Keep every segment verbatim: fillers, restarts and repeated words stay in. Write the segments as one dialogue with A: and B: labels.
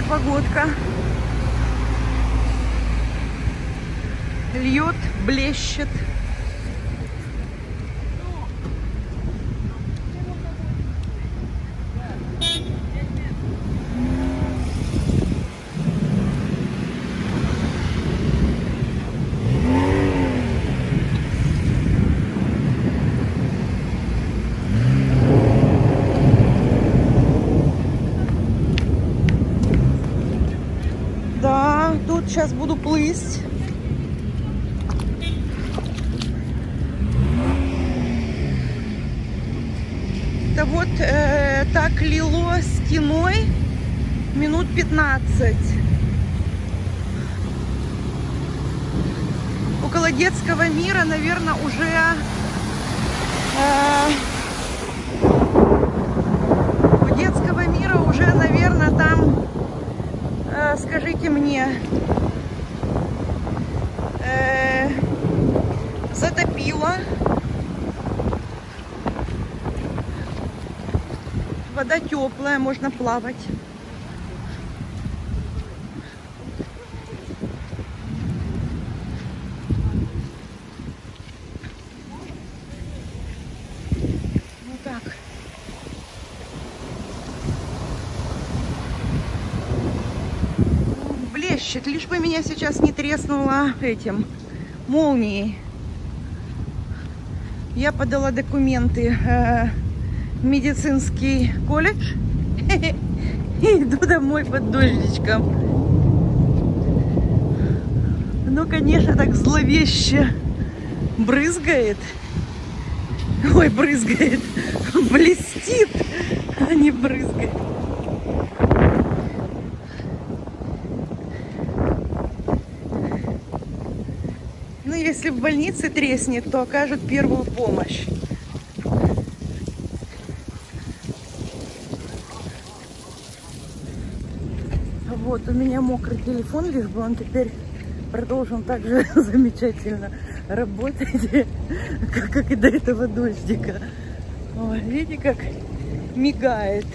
A: сегодня погодка. Льет, блещет. Да, тут сейчас буду плыть. Это вот э, так лило стеной минут пятнадцать. Около детского мира, наверное, уже э, у детского мира уже, наверное, там, э, скажите мне, э, затопило. Вода теплая, можно плавать. Вот так. Блещет, лишь бы меня сейчас не треснуло этим молнией. Я подала документы э, в медицинский колледж и иду домой под дождичком. Ну, конечно, так зловеще брызгает. Ой, брызгает. Блестит, а не брызгает. Ну, если в больнице треснет, то окажут первую помощь. Вот, у меня мокрый телефон, лишь бы он теперь продолжил так же замечательно работать, как, как и до этого дождика. Ой, видите, как мигает.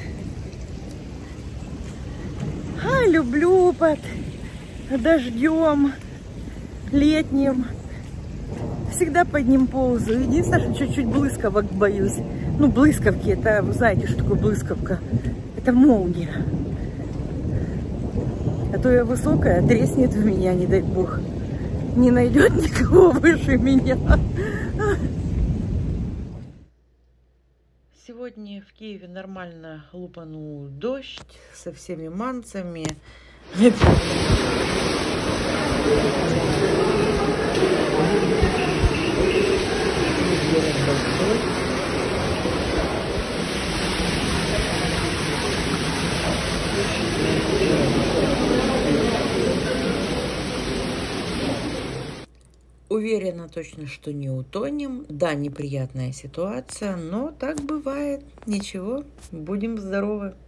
A: А, люблю под дождем летним. Всегда под ним ползаю. Единственное, что чуть-чуть блысковок боюсь. Ну, блысковки, это, вы знаете, что такое блысковка? Это молния. А то я высокая, треснет в меня, не дай бог. Не найдет никого выше меня. Сегодня в Киеве нормально лупанул дождь со всеми манцами. Уверена точно, что не утонем. Да, неприятная ситуация, но так бывает. Ничего, будем здоровы.